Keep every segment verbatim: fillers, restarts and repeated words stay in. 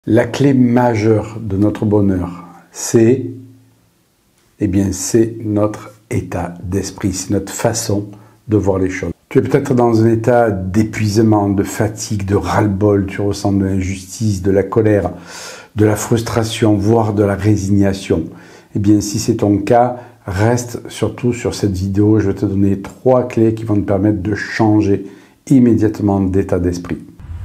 La clé majeure de notre bonheur, c'est eh bien, c'est notre état d'esprit, c'est notre façon de voir les choses. Tu es peut-être dans un état d'épuisement, de fatigue, de ras-le-bol, tu ressens de l'injustice, de la colère, de la frustration, voire de la résignation. Eh bien, si c'est ton cas, reste surtout sur cette vidéo. Je vais te donner trois clés qui vont te permettre de changer immédiatement d'état d'esprit.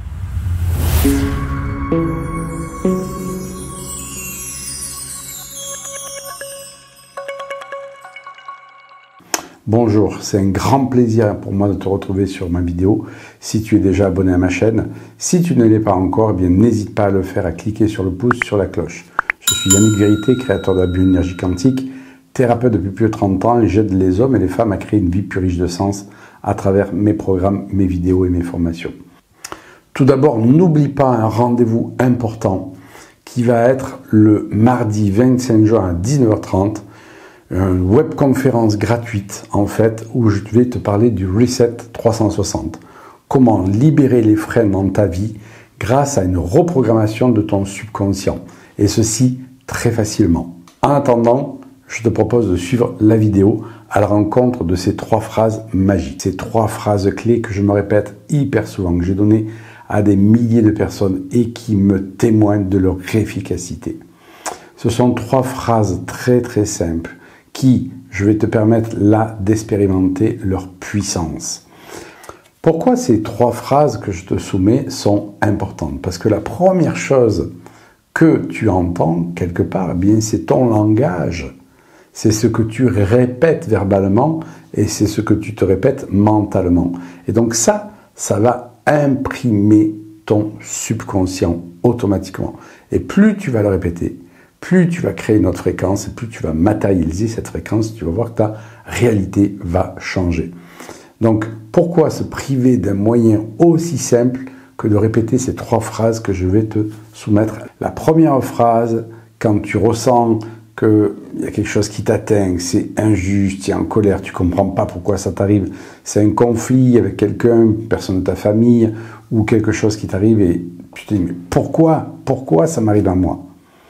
Bonjour, c'est un grand plaisir pour moi de te retrouver sur ma vidéo. Si tu es déjà abonné à ma chaîne, si tu ne l'es pas encore, eh bien n'hésite pas à le faire, à cliquer sur le pouce, sur la cloche. Je suis Yannick Vérité, créateur de la bioénergie quantique, thérapeute depuis plus de trente ans et j'aide les hommes et les femmes à créer une vie plus riche de sens à travers mes programmes, mes vidéos et mes formations. Tout d'abord, n'oublie pas un rendez-vous important qui va être le mardi vingt-cinq juin à dix-neuf heures trente. Une webconférence gratuite en fait où je vais te parler du Reset trois cent soixante. Comment libérer les freins dans ta vie grâce à une reprogrammation de ton subconscient. Et ceci très facilement. En attendant, je te propose de suivre la vidéo à la rencontre de ces trois phrases magiques. Ces trois phrases clés que je me répète hyper souvent, que j'ai données à des milliers de personnes et qui me témoignent de leur efficacité. Ce sont trois phrases très très simples qui, je vais te permettre là d'expérimenter leur puissance. Pourquoi ces trois phrases que je te soumets sont importantes? Parce que la première chose que tu entends quelque part, eh bien c'est ton langage. C'est ce que tu répètes verbalement et c'est ce que tu te répètes mentalement. Et donc ça, ça va imprimer ton subconscient automatiquement. Et plus tu vas le répéter, plus tu vas créer une autre fréquence et plus tu vas matérialiser cette fréquence, tu vas voir que ta réalité va changer. Donc, pourquoi se priver d'un moyen aussi simple que de répéter ces trois phrases que je vais te soumettre? La première phrase, quand tu ressens qu'il y a quelque chose qui t'atteint, c'est injuste, tu es en colère, tu ne comprends pas pourquoi ça t'arrive, c'est un conflit avec quelqu'un, une personne de ta famille, ou quelque chose qui t'arrive et tu te dis, mais pourquoi, pourquoi ça m'arrive à moi?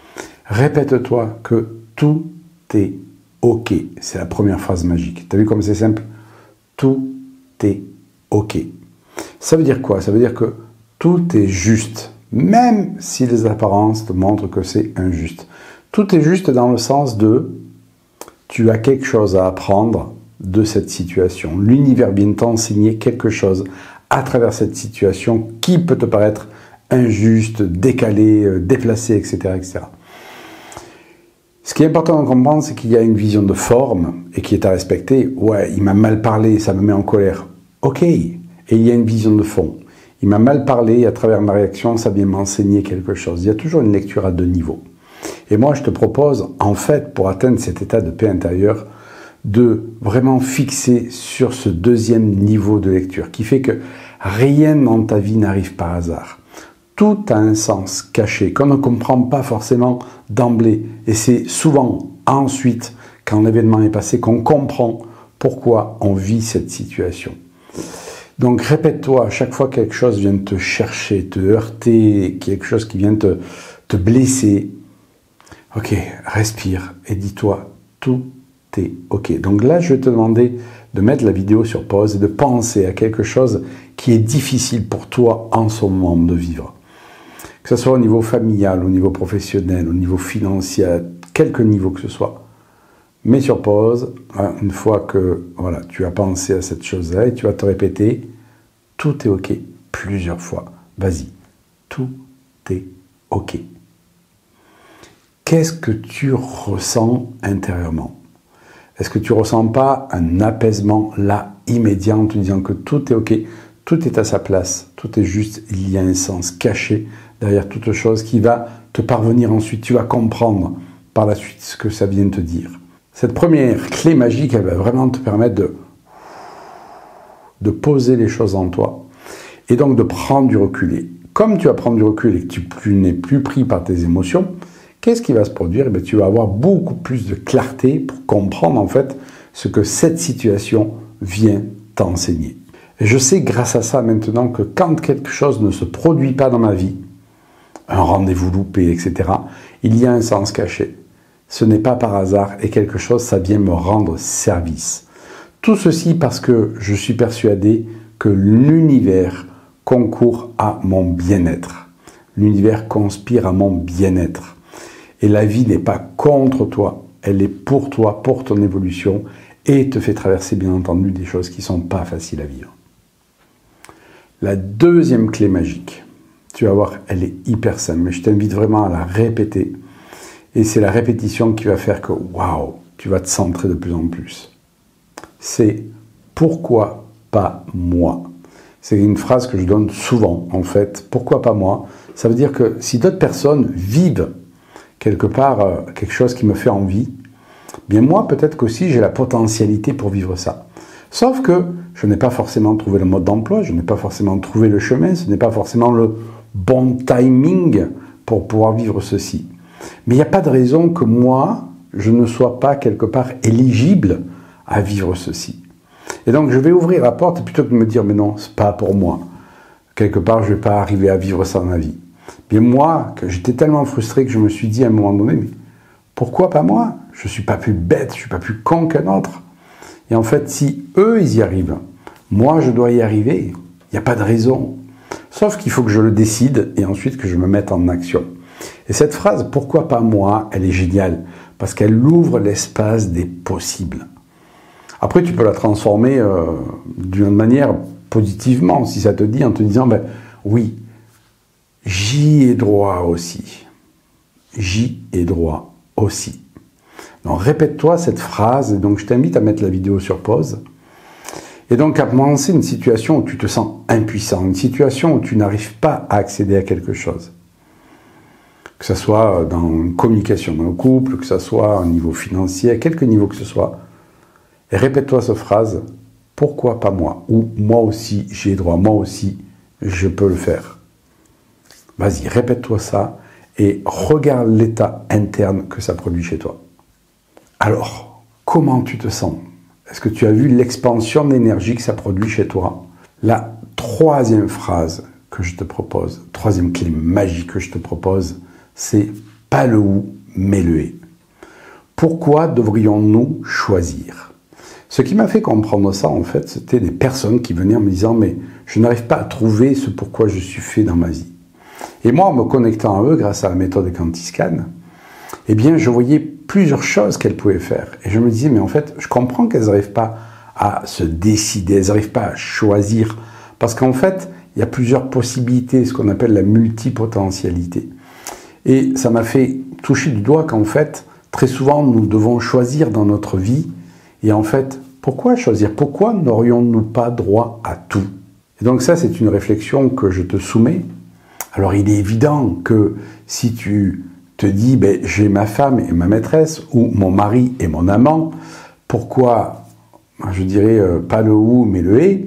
Répète-toi que tout est OK. C'est la première phrase magique. Tu as vu comme c'est simple? Tout est OK. Ça veut dire quoi? Ça veut dire que tout est juste, même si les apparences te montrent que c'est injuste. Tout est juste dans le sens de tu as quelque chose à apprendre de cette situation. L'univers vient t'enseigner quelque chose à travers cette situation qui peut te paraître injuste, décalé, déplacé, et cetera, et cetera. Ce qui est important de comprendre, c'est qu'il y a une vision de forme et qui est à respecter. Ouais, il m'a mal parlé, ça me met en colère. Ok. Et il y a une vision de fond. Il m'a mal parlé, à travers ma réaction, ça vient m'enseigner quelque chose. Il y a toujours une lecture à deux niveaux. Et moi, je te propose, en fait, pour atteindre cet état de paix intérieure, de vraiment fixer sur ce deuxième niveau de lecture, qui fait que rien dans ta vie n'arrive par hasard. Tout a un sens caché qu'on ne comprend pas forcément d'emblée. Et c'est souvent ensuite, quand l'événement est passé, qu'on comprend pourquoi on vit cette situation. Donc répète-toi, à chaque fois que quelque chose vient te chercher, te heurter, quelque chose qui vient te, te blesser, ok, respire et dis-toi, tout est ok. Donc là, je vais te demander de mettre la vidéo sur pause et de penser à quelque chose qui est difficile pour toi en ce moment de vivre. Que ce soit au niveau familial, au niveau professionnel, au niveau financier, à quelque niveau que ce soit. Mets sur pause, hein, une fois que voilà, tu as pensé à cette chose-là, et tu vas te répéter, tout est ok, plusieurs fois. Vas-y, tout est ok. Qu'est-ce que tu ressens intérieurement? Est-ce que tu ne ressens pas un apaisement là, immédiat, en te disant que tout est ok, tout est à sa place, tout est juste, il y a un sens caché derrière toute chose qui va te parvenir ensuite. Tu vas comprendre par la suite ce que ça vient te dire. Cette première clé magique, elle va vraiment te permettre de, de poser les choses en toi et donc de prendre du recul. Et comme tu vas prendre du recul et que tu n'es plus pris par tes émotions, qu'est-ce qui va se produire? Eh bien, tu vas avoir beaucoup plus de clarté pour comprendre en fait ce que cette situation vient t'enseigner. Et je sais grâce à ça maintenant que quand quelque chose ne se produit pas dans ma vie, un rendez-vous loupé, et cetera. Il y a un sens caché. Ce n'est pas par hasard et quelque chose, ça vient me rendre service. Tout ceci parce que je suis persuadé que l'univers concourt à mon bien-être. L'univers conspire à mon bien-être. Et la vie n'est pas contre toi, elle est pour toi, pour ton évolution, et te fait traverser bien entendu des choses qui ne sont pas faciles à vivre. La deuxième clé magique, tu vas voir, elle est hyper simple, mais je t'invite vraiment à la répéter. Et c'est la répétition qui va faire que, waouh, tu vas te centrer de plus en plus. C'est « pourquoi pas moi ?» C'est une phrase que je donne souvent, en fait. « Pourquoi pas moi ?» Ça veut dire que si d'autres personnes vivent quelque part euh, quelque chose qui me fait envie, bien moi, peut-être qu'aussi j'ai la potentialité pour vivre ça. Sauf que je n'ai pas forcément trouvé le mode d'emploi, je n'ai pas forcément trouvé le chemin, ce n'est pas forcément le bon timing pour pouvoir vivre ceci. Mais il n'y a pas de raison que moi, je ne sois pas quelque part éligible à vivre ceci. Et donc, je vais ouvrir la porte plutôt que de me dire, mais non, c'est pas pour moi. Quelque part, je ne vais pas arriver à vivre ça dans ma vie. Bien moi, que j'étais tellement frustré que je me suis dit à un moment donné, mais pourquoi pas moi? Je ne suis pas plus bête, je ne suis pas plus con qu'un autre. Et en fait, si eux, ils y arrivent, moi, je dois y arriver. Il n'y a pas de raison. Sauf qu'il faut que je le décide et ensuite que je me mette en action. Et cette phrase, pourquoi pas moi, elle est géniale, parce qu'elle ouvre l'espace des possibles. Après, tu peux la transformer euh, d'une manière positivement, si ça te dit, en te disant, ben oui, j'y ai droit aussi. J'y ai droit aussi. Donc, répète-toi cette phrase, et donc je t'invite à mettre la vidéo sur pause, et donc à penser une situation où tu te sens impuissant, une situation où tu n'arrives pas à accéder à quelque chose. Que ce soit dans une communication dans le couple, que ce soit au niveau financier, à quelque niveau que ce soit. Et répète-toi cette phrase, pourquoi pas moi? Ou moi aussi, j'ai droit, moi aussi, je peux le faire. Vas-y, répète-toi ça et regarde l'état interne que ça produit chez toi. Alors, comment tu te sens? Est-ce que tu as vu l'expansion d'énergie que ça produit chez toi? La troisième phrase que je te propose, troisième clé magique que je te propose, c'est pas le où, mais le et. Pourquoi devrions-nous choisir? Ce qui m'a fait comprendre ça, en fait, c'était des personnes qui venaient en me disant « mais je n'arrive pas à trouver ce pourquoi je suis fait dans ma vie ». Et moi, en me connectant à eux grâce à la méthode Quantiscan, eh bien, je voyais plusieurs choses qu'elles pouvaient faire. Et je me disais « mais en fait, je comprends qu'elles n'arrivent pas à se décider, elles n'arrivent pas à choisir. » Parce qu'en fait, il y a plusieurs possibilités, ce qu'on appelle la multipotentialité. Et ça m'a fait toucher du doigt qu'en fait, très souvent, nous devons choisir dans notre vie. Et en fait, pourquoi choisir? Pourquoi n'aurions-nous pas droit à tout? Et donc ça, c'est une réflexion que je te soumets. Alors, il est évident que si tu te dis, ben, j'ai ma femme et ma maîtresse, ou mon mari et mon amant, pourquoi, je dirais, euh, pas le ou, mais le et,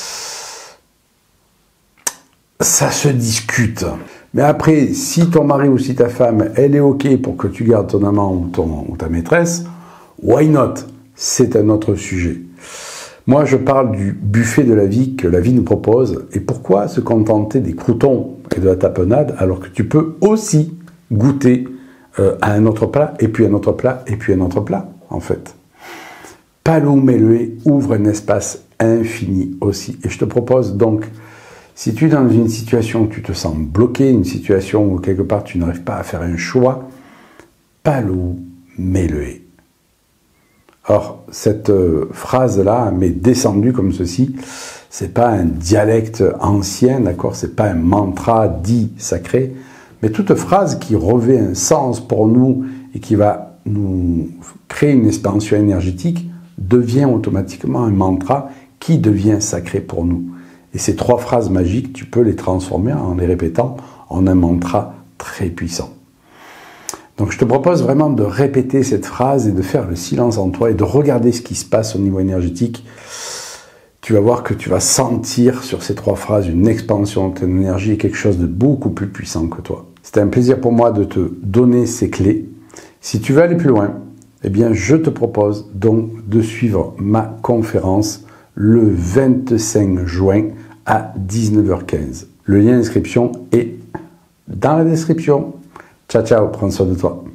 ça se discute. Mais après, si ton mari ou si ta femme, elle est OK pour que tu gardes ton amant ou, ton, ou ta maîtresse, why not? C'est un autre sujet. Moi, je parle du buffet de la vie que la vie nous propose. Et pourquoi se contenter des croûtons et de la tapenade alors que tu peux aussi goûter euh, à un autre plat, et puis un autre plat, et puis un autre plat, en fait. Palou Melué ouvre un espace infini aussi. Et je te propose donc, si tu es dans une situation où tu te sens bloqué, une situation où quelque part tu n'arrives pas à faire un choix, Palou Melué. Or, cette euh, phrase-là m'est descendue comme ceci. C'est pas un dialecte ancien, d'accord? C'est pas un mantra dit sacré, mais toute phrase qui revêt un sens pour nous et qui va nous créer une expansion énergétique devient automatiquement un mantra qui devient sacré pour nous. Et ces trois phrases magiques, tu peux les transformer en les répétant en un mantra très puissant. Donc je te propose vraiment de répéter cette phrase et de faire le silence en toi et de regarder ce qui se passe au niveau énergétique. Tu vas voir que tu vas sentir sur ces trois phrases une expansion de ton énergie et quelque chose de beaucoup plus puissant que toi. C'était un plaisir pour moi de te donner ces clés. Si tu veux aller plus loin, eh bien je te propose donc de suivre ma conférence le vingt-cinq juin à dix-neuf heures quinze. Le lien d'inscription est dans la description. Ciao, ciao, prends soin de toi.